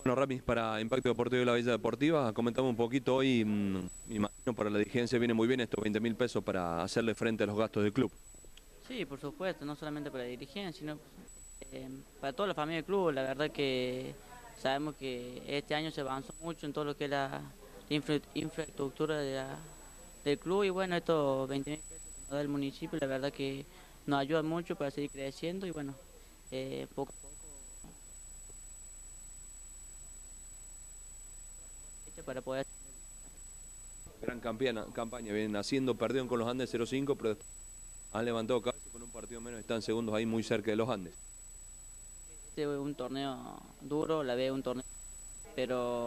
Bueno, Rami, para Impacto Deportivo de la Villa Deportiva, comentamos un poquito hoy, me imagino para la dirigencia viene muy bien estos 20.000 pesos para hacerle frente a los gastos del club. Sí, por supuesto, no solamente para la dirigencia, sino para toda la familia del club. La verdad que sabemos que este año se avanzó mucho en todo lo que es la infraestructura del club y bueno, estos 20.000 pesos que nos da el municipio, la verdad que nos ayuda mucho para seguir creciendo y bueno, poco a poco para poder... Gran campaña, vienen haciendo, perdieron con los Andes 0-5, pero después han levantado cabeza con un partido menos, están segundos ahí muy cerca de los Andes. Este es un torneo duro, la veo un torneo, pero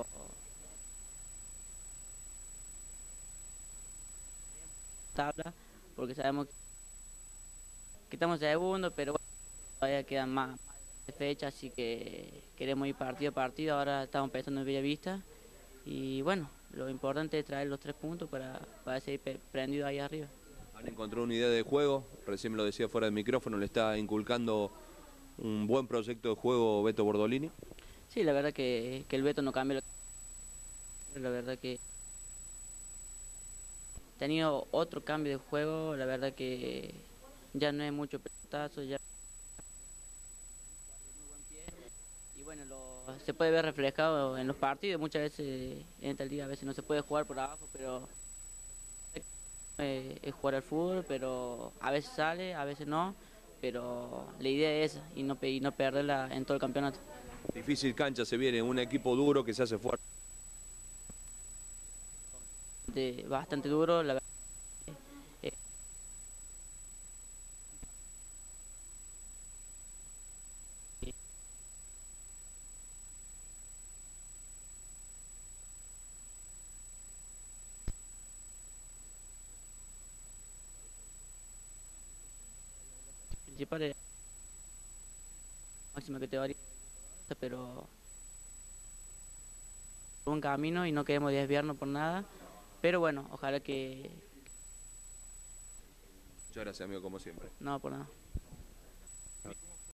tabla, porque sabemos que estamos segundos, pero bueno, todavía quedan más de fecha, así que queremos ir partido a partido. Ahora estamos pensando en Bellavista y bueno, lo importante es traer los 3 puntos para seguir prendido ahí arriba. Han encontrado una idea de juego, recién me lo decía fuera del micrófono, le está inculcando un buen proyecto de juego Beto Bordolini. Sí, la verdad que el Beto no cambia, la verdad que ha tenido otro cambio de juego, la verdad que ya no es mucho pelotazo, ya muy buen pie. Y bueno, se puede ver reflejado en los partidos, muchas veces en esta liga a veces no se puede jugar por abajo, pero es jugar al fútbol, pero a veces sale, a veces no, pero la idea es esa y no perderla en todo el campeonato. Difícil cancha se viene, un equipo duro que se hace fuerte. Bastante duro, la verdad. eh, Principal es máxima categoría, pero un camino y no queremos desviarnos por nada. Pero bueno, ojalá que Muchas gracias, amigo, como siempre. no por nada.